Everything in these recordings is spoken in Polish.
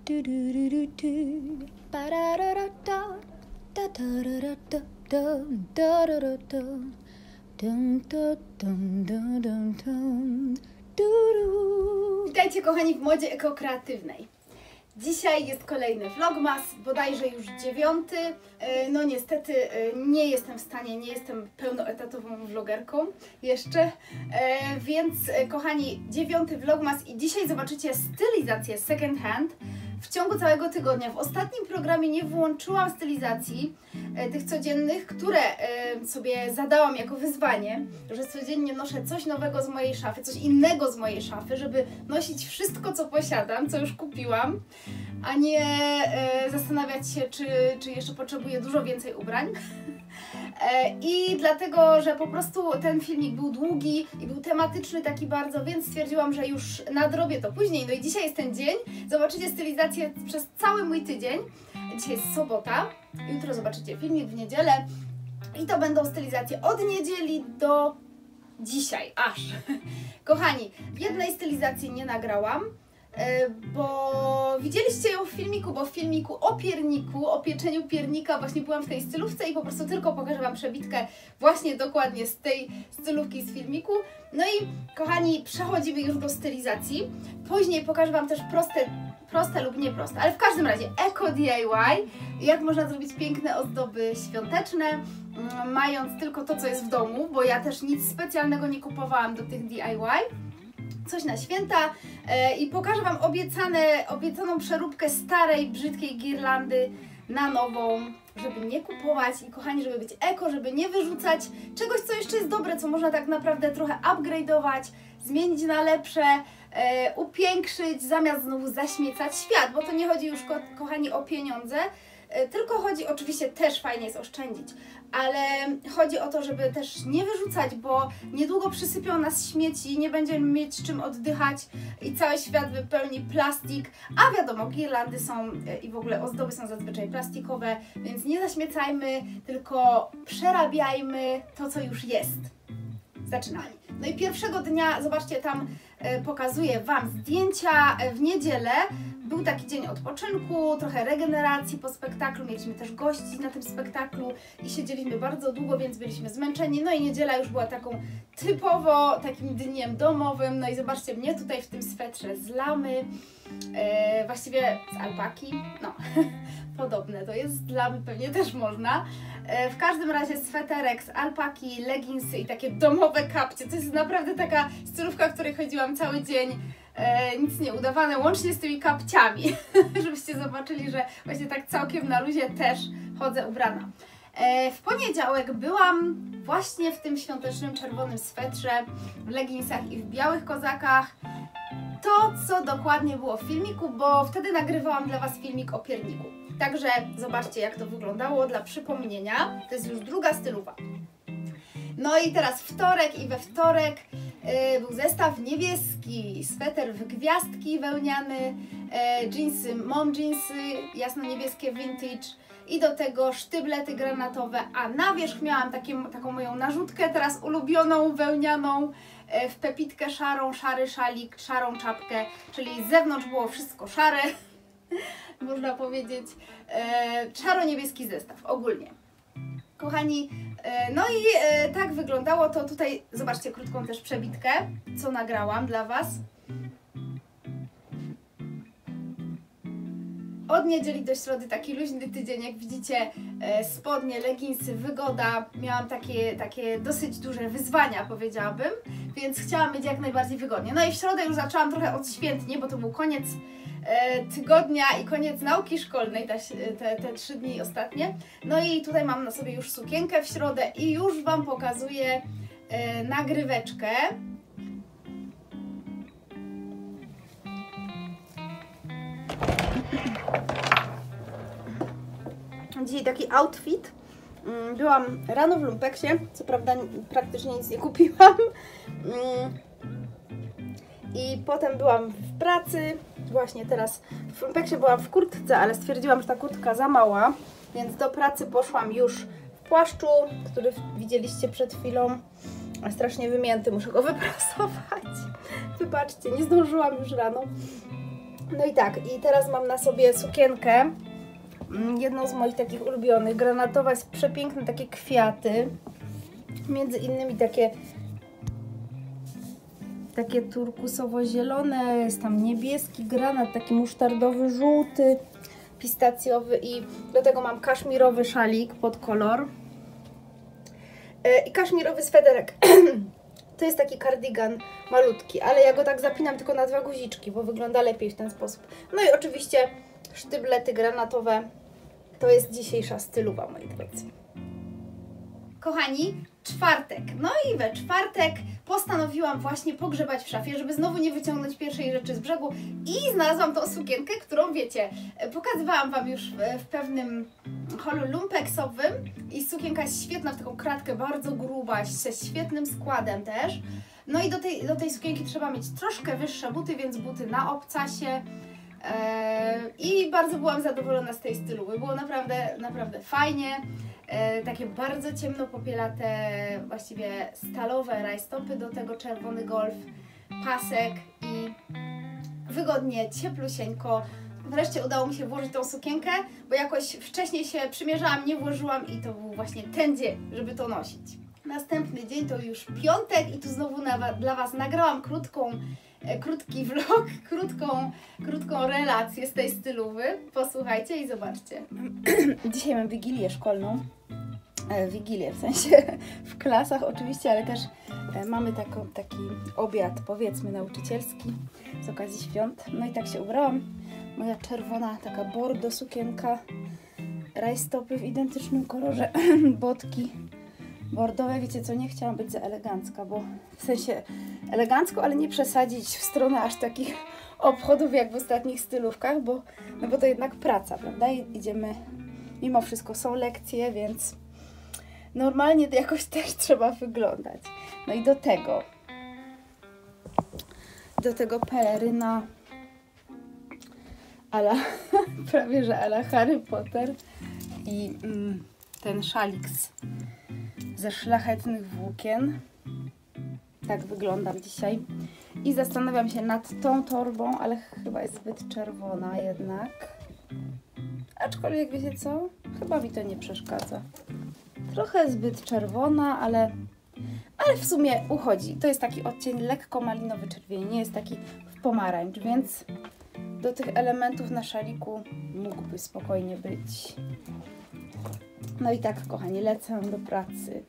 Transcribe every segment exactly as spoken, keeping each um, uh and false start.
Du, du, du, du, du. Ba-da-da-da-da. Da-da-da-da-da. Dum, da-da-da-da. Dum, da, dum, dum, dum, dum. Du, du. Witajcie kochani w modzie ekokreatywnej. Dzisiaj jest kolejny vlogmas, bodajże już dziewiąty. No niestety nie jestem w stanie, nie jestem pełnoetatową vlogerką jeszcze, więc kochani, dziewiąty vlogmas i dzisiaj zobaczycie stylizację second hand w ciągu całego tygodnia. W ostatnim programie nie wyłączyłam stylizacji tych codziennych, które sobie zadałam jako wyzwanie, że codziennie noszę coś nowego z mojej szafy, coś innego z mojej szafy, żeby nosić wszystko, co posiadam, co już kupiłam, a nie e, zastanawiać się, czy, czy jeszcze potrzebuję dużo więcej ubrań. E, I dlatego, że po prostu ten filmik był długi i był tematyczny taki bardzo, więc stwierdziłam, że już nadrobię to później. No i dzisiaj jest ten dzień, zobaczycie stylizację przez cały mój tydzień. Dzisiaj jest sobota, jutro zobaczycie filmik w niedzielę i to będą stylizacje od niedzieli do dzisiaj, aż. Kochani, w jednej stylizacji nie nagrałam, bo widzieliście ją w filmiku, bo w filmiku o pierniku, o pieczeniu piernika właśnie byłam w tej stylówce i po prostu tylko pokażę Wam przebitkę właśnie dokładnie z tej stylówki z filmiku. No i kochani, przechodzimy już do stylizacji. Później pokażę Wam też proste, proste lub nieproste, ale w każdym razie eko D I Y, jak można zrobić piękne ozdoby świąteczne, mając tylko to, co jest w domu, bo ja też nic specjalnego nie kupowałam do tych D I Y. Coś na święta e, i pokażę Wam obiecane, obiecaną przeróbkę starej, brzydkiej girlandy na nową, żeby nie kupować i kochani, żeby być eko, żeby nie wyrzucać czegoś, co jeszcze jest dobre, co można tak naprawdę trochę upgrade'ować, zmienić na lepsze, e, upiększyć, zamiast znowu zaśmiecać świat, bo to nie chodzi już, ko kochani, o pieniądze, e, tylko chodzi, oczywiście też fajnie jest oszczędzić, ale chodzi o to, żeby też nie wyrzucać, bo niedługo przysypią nas śmieci, nie będziemy mieć czym oddychać i cały świat wypełni plastik, a wiadomo, girlandy są i w ogóle ozdoby są zazwyczaj plastikowe, więc nie zaśmiecajmy, tylko przerabiajmy to, co już jest. Zaczynamy. No i pierwszego dnia, zobaczcie, tam e, pokazuję Wam zdjęcia w niedzielę. Był taki dzień odpoczynku, trochę regeneracji po spektaklu, mieliśmy też gości na tym spektaklu i siedzieliśmy bardzo długo, więc byliśmy zmęczeni. No i niedziela już była taką typowo takim dniem domowym. No i zobaczcie mnie tutaj w tym swetrze z lamy, e, właściwie z alpaki, no podobne to jest, z lamy pewnie też można. E, w każdym razie sweterek z alpaki, leginsy i takie domowe kapcie. To jest naprawdę taka stylówka, w której chodziłam cały dzień. E, nic nie udawane, łącznie z tymi kapciami, żebyście zobaczyli, że właśnie tak całkiem na luzie też chodzę ubrana. E, w poniedziałek byłam właśnie w tym świątecznym czerwonym swetrze, w leginsach i w białych kozakach. To, co dokładnie było w filmiku, bo wtedy nagrywałam dla Was filmik o pierniku. Także zobaczcie, jak to wyglądało dla przypomnienia. To jest już druga stylowa. No i teraz wtorek i we wtorek yy, był zestaw niebieski, sweter w gwiazdki wełniany, yy, dżinsy, mom dżinsy, jasno-niebieskie vintage i do tego sztyblety granatowe, a na wierzch miałam takie, taką moją narzutkę, teraz ulubioną, wełnianą, yy, w pepitkę szarą, szary szalik, szarą czapkę, czyli z zewnątrz było wszystko szare, można powiedzieć, yy, szaro-niebieski zestaw ogólnie. Kochani, no i e, tak wyglądało to. Tutaj zobaczcie krótką też przebitkę, co nagrałam dla Was. Od niedzieli do środy taki luźny tydzień, jak widzicie, e, spodnie, leginsy, wygoda. Miałam takie, takie dosyć duże wyzwania, powiedziałabym, więc chciałam mieć jak najbardziej wygodnie. No i w środę już zaczęłam trochę odświętnie, bo to był koniec e, tygodnia i koniec nauki szkolnej, te, te, te trzy dni ostatnie. No i tutaj mam na sobie już sukienkę w środę i już Wam pokazuję e, nagryweczkę. Dzisiaj taki outfit. Byłam rano w lumpeksie, co prawda praktycznie nic nie kupiłam. I potem byłam w pracy. Właśnie teraz w lumpeksie byłam w kurtce, ale stwierdziłam, że ta kurtka za mała, więc do pracy poszłam już w płaszczu, który widzieliście przed chwilą. Strasznie wymięty, muszę go wyprasować. Wybaczcie, nie zdążyłam już rano. No i tak, i teraz mam na sobie sukienkę, jedną z moich takich ulubionych, granatowa, jest przepiękne takie kwiaty, między innymi takie takie turkusowo-zielone, jest tam niebieski granat, taki musztardowy, żółty, pistacjowy i do tego mam kaszmirowy szalik pod kolor i kaszmirowy sweterek. To jest taki kardigan malutki, ale ja go tak zapinam tylko na dwa guziczki, bo wygląda lepiej w ten sposób. No i oczywiście sztyblety granatowe. To jest dzisiejsza stylowa, moi drodzy. Kochani, czwartek. No i we czwartek postanowiłam właśnie pogrzebać w szafie, żeby znowu nie wyciągnąć pierwszej rzeczy z brzegu i znalazłam tą sukienkę, którą wiecie, pokazywałam Wam już w, w pewnym holu lumpeksowym i sukienka jest świetna, w taką kratkę, bardzo gruba, ze świetnym składem też. No i do tej, do tej sukienki trzeba mieć troszkę wyższe buty, więc buty na obcasie. I bardzo byłam zadowolona z tej stylu, było naprawdę, naprawdę fajnie, takie bardzo ciemno popielate, właściwie stalowe rajstopy, do tego czerwony golf, pasek i wygodnie, cieplusieńko. Wreszcie udało mi się włożyć tą sukienkę, bo jakoś wcześniej się przymierzałam, nie włożyłam i to był właśnie ten dzień, żeby to nosić. Następny dzień to już piątek i tu znowu na, dla Was nagrałam krótką krótki vlog, krótką, krótką relację z tej stylowy. Posłuchajcie i zobaczcie. Dzisiaj mam wigilię szkolną. E, wigilię w sensie w klasach oczywiście, ale też e, mamy taką, taki obiad, powiedzmy, nauczycielski z okazji świąt. No i tak się ubrałam. Moja czerwona taka bordo sukienka, rajstopy w identycznym kolorze, botki bordowe. Wiecie co, nie chciałam być za elegancka, bo w sensie elegancko, ale nie przesadzić w stronę aż takich obchodów jak w ostatnich stylówkach, bo, no bo to jednak praca, prawda? I idziemy, mimo wszystko są lekcje, więc normalnie jakoś też trzeba wyglądać. No i do tego do tego peleryna ala, prawie że ala Harry Potter i mm, ten szalik z, ze szlachetnych włókien. Tak wyglądam dzisiaj. I zastanawiam się nad tą torbą, ale chyba jest zbyt czerwona jednak. Aczkolwiek wiecie co? Chyba mi to nie przeszkadza. Trochę zbyt czerwona, ale, ale w sumie uchodzi. To jest taki odcień lekko malinowy czerwieni, nie jest taki w pomarańcz, więc do tych elementów na szaliku mógłby spokojnie być. No i tak, kochani, lecę do pracy.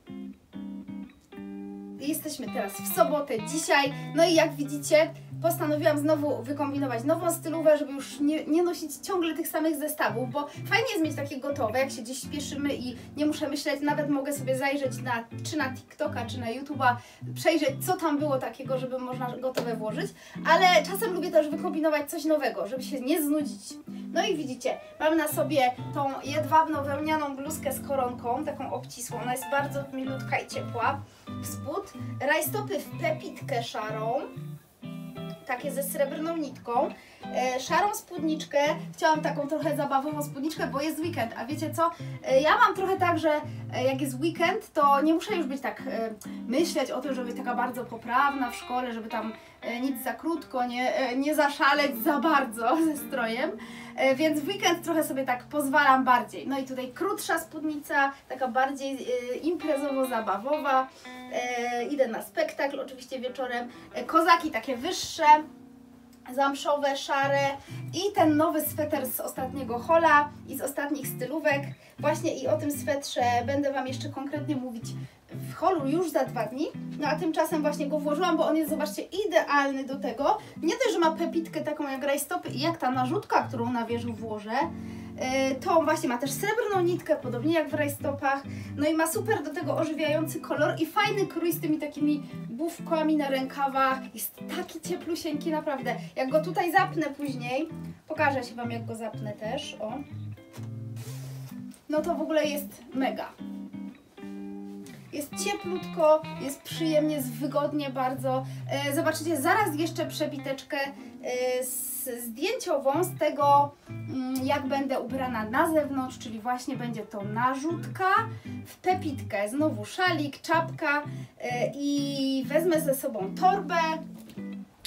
Jesteśmy teraz w sobotę, dzisiaj, no i jak widzicie, postanowiłam znowu wykombinować nową stylówę, żeby już nie, nie nosić ciągle tych samych zestawów, bo fajnie jest mieć takie gotowe, jak się gdzieś śpieszymy i nie muszę myśleć, nawet mogę sobie zajrzeć na, czy na TikToka, czy na YouTube'a, przejrzeć, co tam było takiego, żeby można gotowe włożyć, ale czasem lubię też wykombinować coś nowego, żeby się nie znudzić. No i widzicie, mam na sobie tą jedwabną wełnianą bluzkę z koronką, taką obcisłą, ona jest bardzo milutka i ciepła, w spód, rajstopy w pepitkę szarą, takie ze srebrną nitką, e, szarą spódniczkę, chciałam taką trochę zabawową spódniczkę, bo jest weekend, a wiecie co, e, ja mam trochę tak, że e, jak jest weekend, to nie muszę już być tak, e, myśleć o tym, żeby być taka bardzo poprawna w szkole, żeby tam e, nic za krótko, nie, e, nie zaszaleć za bardzo ze strojem, e, więc w weekend trochę sobie tak pozwalam bardziej. No i tutaj krótsza spódnica, taka bardziej e, imprezowo-zabawowa, e, idę na spektakl oczywiście wieczorem, e, kozaki takie wyższe, zamszowe, szare i ten nowy sweter z ostatniego hola i z ostatnich stylówek. Właśnie i o tym swetrze będę Wam jeszcze konkretnie mówić w holu już za dwa dni. No a tymczasem właśnie go włożyłam, bo on jest, zobaczcie, idealny do tego. Nie dość, że ma pepitkę taką jak rajstopy i jak ta narzutka, którą na wierzchu włożę, to właśnie ma też srebrną nitkę, podobnie jak w rajstopach. No i ma super do tego ożywiający kolor i fajny krój z tymi takimi bufkami na rękawach. Jest taki cieplusieńki, naprawdę. Jak go tutaj zapnę później, pokażę się Wam, jak go zapnę też, o. No to w ogóle jest mega. Jest cieplutko, jest przyjemnie, jest wygodnie bardzo. E, zobaczycie zaraz jeszcze przebiteczkę e, z, zdjęciową z tego, mm, jak będę ubrana na zewnątrz, czyli właśnie będzie to narzutka w pepitkę. Znowu szalik, czapka e, i wezmę ze sobą torbę.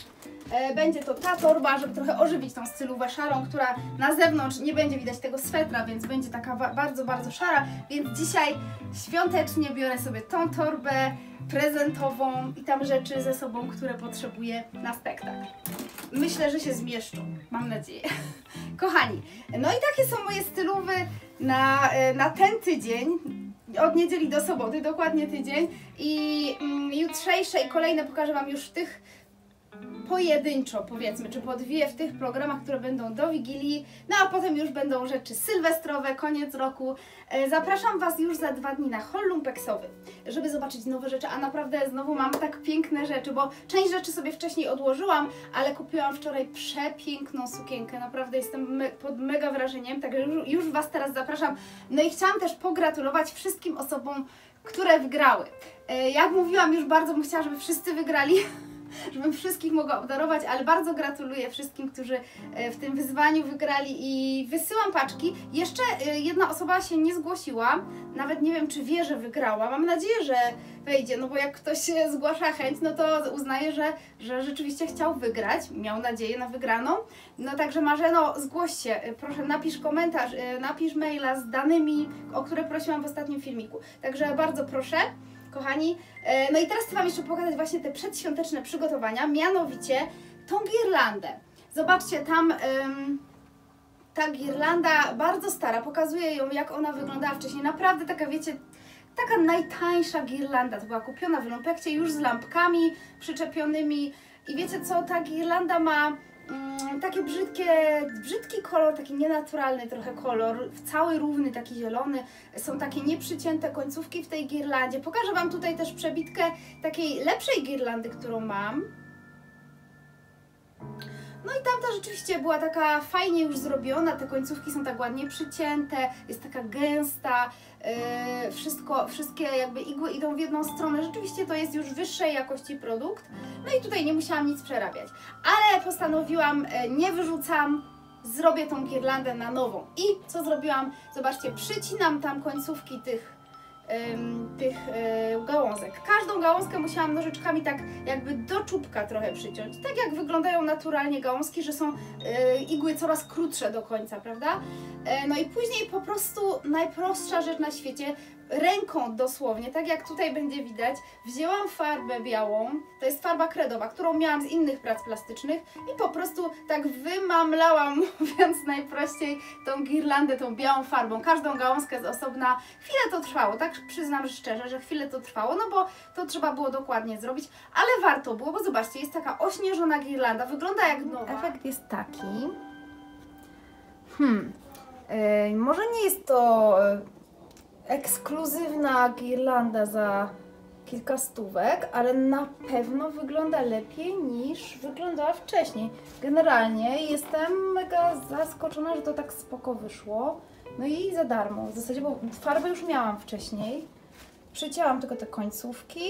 E, będzie to ta torba, żeby trochę ożywić tą stylówę szarą, która na zewnątrz nie będzie widać tego swetra, więc będzie taka bardzo, bardzo szara. Więc dzisiaj świątecznie biorę sobie tą torbę prezentową i tam rzeczy ze sobą, które potrzebuję na spektakl. Myślę, że się zmieszczą, mam nadzieję. Kochani, no i takie są moje stylowy na, na ten tydzień. Od niedzieli do soboty, dokładnie tydzień. I mm, jutrzejsze i kolejne pokażę Wam już w tych pojedynczo, powiedzmy, czy po dwie w tych programach, które będą do Wigilii, no a potem już będą rzeczy sylwestrowe, koniec roku. Zapraszam Was już za dwa dni na hol lumpeksowy, żeby zobaczyć nowe rzeczy, a naprawdę znowu mam tak piękne rzeczy, bo część rzeczy sobie wcześniej odłożyłam, ale kupiłam wczoraj przepiękną sukienkę, naprawdę jestem me pod mega wrażeniem, także już, już Was teraz zapraszam. No i chciałam też pogratulować wszystkim osobom, które wygrały. Jak mówiłam, już bardzo bym chciała, żeby wszyscy wygrali, żebym wszystkich mogła obdarować, ale bardzo gratuluję wszystkim, którzy w tym wyzwaniu wygrali i wysyłam paczki. Jeszcze jedna osoba się nie zgłosiła, nawet nie wiem, czy wie, że wygrała. Mam nadzieję, że wejdzie, no bo jak ktoś zgłasza chęć, no to uznaje, że, że rzeczywiście chciał wygrać, miał nadzieję na wygraną. No także Marzeno, zgłoś się, proszę, napisz komentarz, napisz maila z danymi, o które prosiłam w ostatnim filmiku. Także bardzo proszę. Kochani, no i teraz chcę Wam jeszcze pokazać właśnie te przedświąteczne przygotowania, mianowicie tą girlandę. Zobaczcie, tam ym, ta girlanda bardzo stara, pokazuję ją, jak ona wyglądała wcześniej. Naprawdę taka, wiecie, taka najtańsza girlanda, to była kupiona w Lumpekcie już z lampkami przyczepionymi. I wiecie co, ta girlanda ma Mm, takie brzydkie, brzydki kolor, taki nienaturalny trochę kolor, cały równy, taki zielony. Są takie nieprzycięte końcówki w tej girlandzie. Pokażę Wam tutaj też przebitkę takiej lepszej girlandy, którą mam. No i tamta rzeczywiście była taka fajnie już zrobiona, te końcówki są tak ładnie przycięte, jest taka gęsta, yy, wszystko, wszystkie jakby igły idą w jedną stronę, rzeczywiście to jest już wyższej jakości produkt. No i tutaj nie musiałam nic przerabiać, ale postanowiłam, yy, nie wyrzucam, zrobię tą girlandę na nową. I co zrobiłam? Zobaczcie, przycinam tam końcówki tych tych yy, gałązek. Każdą gałązkę musiałam nożyczkami tak jakby do czubka trochę przyciąć. Tak jak wyglądają naturalnie gałązki, że są yy, igły coraz krótsze do końca, prawda? Yy, no i później po prostu najprostsza rzecz na świecie, ręką dosłownie, tak jak tutaj będzie widać, wzięłam farbę białą, to jest farba kredowa, którą miałam z innych prac plastycznych i po prostu tak wymamlałam, mówiąc najprościej, tą girlandę tą białą farbą, każdą gałązkę z osobna. Chwilę to trwało, tak przyznam szczerze, że chwilę to trwało, no bo to trzeba było dokładnie zrobić, ale warto było, bo zobaczcie, jest taka ośnieżona girlanda, wygląda jak nowa. Efekt jest taki, hmm, yy, może nie jest to ekskluzywna girlanda za kilka stówek, ale na pewno wygląda lepiej niż wyglądała wcześniej. Generalnie jestem mega zaskoczona, że to tak spoko wyszło. No i za darmo w zasadzie, bo farbę już miałam wcześniej. Przycięłam tylko te końcówki.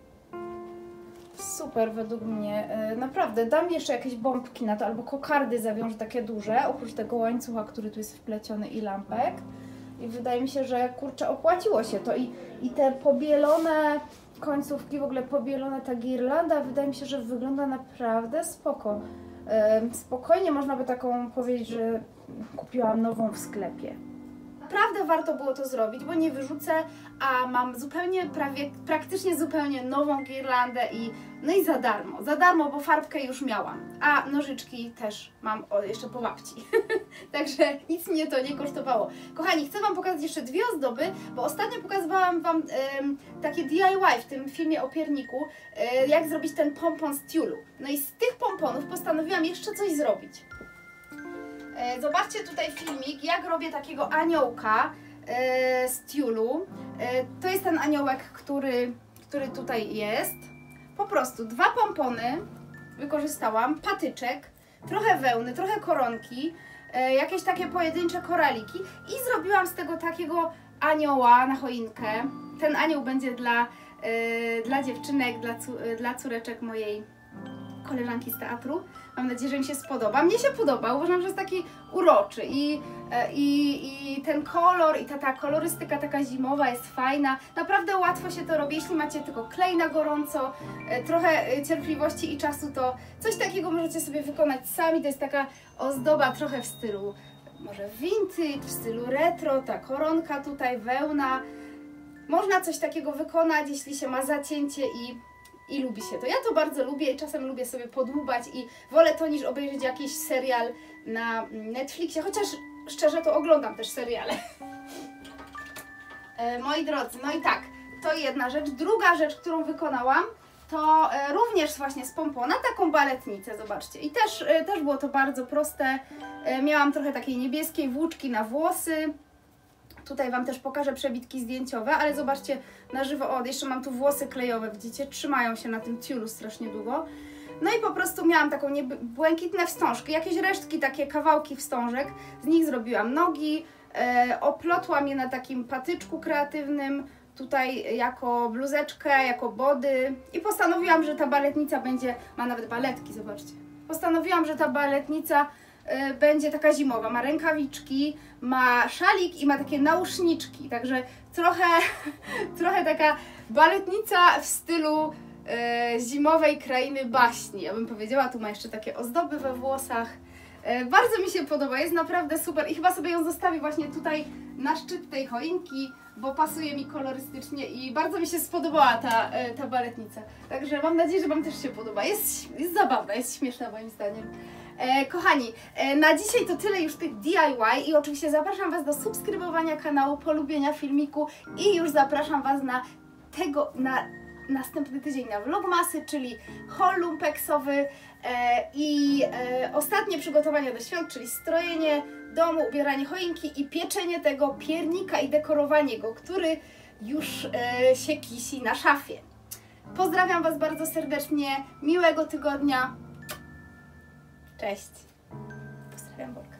Super według mnie. Naprawdę, dam jeszcze jakieś bombki na to, albo kokardy zawiążę takie duże, oprócz tego łańcucha, który tu jest wpleciony i lampek. I wydaje mi się, że kurczę, opłaciło się to i, i te pobielone końcówki, w ogóle pobielona ta girlanda, wydaje mi się, że wygląda naprawdę spoko. Yy, spokojnie można by taką powiedzieć, że kupiłam nową w sklepie. Naprawdę warto było to zrobić, bo nie wyrzucę, a mam zupełnie, prawie, praktycznie zupełnie nową girlandę i no i za darmo, za darmo, bo farbkę już miałam, a nożyczki też mam o, jeszcze po babci, także nic mnie to nie kosztowało. Kochani, chcę Wam pokazać jeszcze dwie ozdoby, bo ostatnio pokazywałam Wam ym, takie D I Y w tym filmie o pierniku, yy, jak zrobić ten pompon z tiulu. No i z tych pomponów postanowiłam jeszcze coś zrobić. Zobaczcie tutaj filmik, jak robię takiego aniołka e, z tiulu. E, to jest ten aniołek, który, który tutaj jest. Po prostu dwa pompony wykorzystałam, patyczek, trochę wełny, trochę koronki, e, jakieś takie pojedyncze koraliki i zrobiłam z tego takiego anioła na choinkę. Ten anioł będzie dla, e, dla dziewczynek, dla, cu, dla córeczek mojej koleżanki z teatru. Mam nadzieję, że mi się spodoba. Mnie się podoba, uważam, że jest taki uroczy i, i, i ten kolor i ta, ta kolorystyka taka zimowa jest fajna. Naprawdę łatwo się to robi, jeśli macie tylko klej na gorąco, trochę cierpliwości i czasu, to coś takiego możecie sobie wykonać sami. To jest taka ozdoba trochę w stylu może vintage, w stylu retro, ta koronka tutaj, wełna. Można coś takiego wykonać, jeśli się ma zacięcie i, i lubi się to. Ja to bardzo lubię i czasem lubię sobie podłubać i wolę to niż obejrzeć jakiś serial na Netflixie, chociaż szczerze to oglądam też seriale. E, moi drodzy, no i tak, to jedna rzecz. Druga rzecz, którą wykonałam, to e, również właśnie z pompona, taką baletnicę, zobaczcie. I też, e, też było to bardzo proste. E, miałam trochę takiej niebieskiej włóczki na włosy. Tutaj Wam też pokażę przebitki zdjęciowe, ale zobaczcie na żywo, o, jeszcze mam tu włosy klejowe, widzicie, trzymają się na tym tiulu strasznie długo. No i po prostu miałam taką błękitne wstążki, jakieś resztki, takie kawałki wstążek, z nich zrobiłam nogi, e, oplotłam je na takim patyczku kreatywnym, tutaj jako bluzeczkę, jako body i postanowiłam, że ta baletnica będzie, ma nawet baletki, zobaczcie. Postanowiłam, że ta baletnica y, będzie taka zimowa, ma rękawiczki, ma szalik i ma takie nauszniczki, także trochę, trochę taka baletnica w stylu y, zimowej krainy baśni, ja bym powiedziała. Tu ma jeszcze takie ozdoby we włosach. Y, bardzo mi się podoba, jest naprawdę super i chyba sobie ją zostawię właśnie tutaj na szczyt tej choinki, bo pasuje mi kolorystycznie i bardzo mi się spodobała ta, ta baletnica. Także mam nadzieję, że Wam też się podoba. Jest, jest zabawna, jest śmieszna moim zdaniem. E, kochani, e, na dzisiaj to tyle już tych D I Y i oczywiście zapraszam Was do subskrybowania kanału, polubienia filmiku i już zapraszam Was na tego, na następny tydzień na vlogmasy, czyli haul lumpeksowy e, i e, ostatnie przygotowania do świąt, czyli strojenie domu, ubieranie choinki i pieczenie tego piernika i dekorowanie go, który już e, się kisi na szafie. Pozdrawiam Was bardzo serdecznie, miłego tygodnia. Cześć. Pozdrawiam Borka.